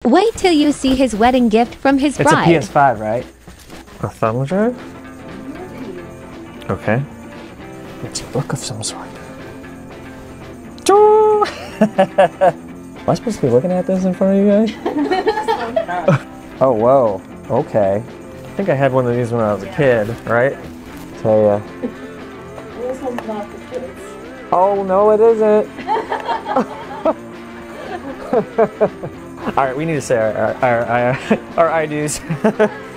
Wait till you see his wedding gift from his bride. It's a PS5, right? A thumb drive? Okay. It's a book of some sort. Am I supposed to be looking at this in front of you guys? Oh, whoa. Okay. I think I had one of these when I was a kid, right? So, yeah. Oh, no, it isn't. All right, we need to say our IDs.